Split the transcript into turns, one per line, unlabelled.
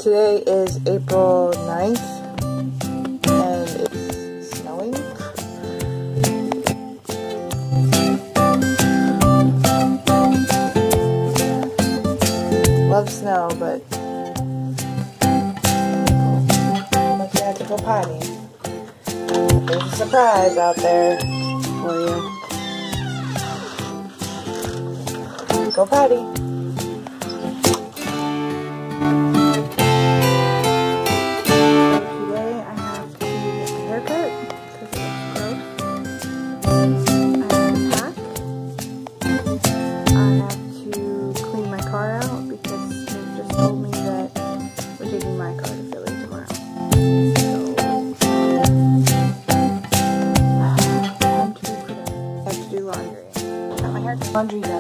Today is April 9th, and it's snowing. Love snow, but I'm gonna have to go potty. There's a surprise out there for you. Go potty. Laundry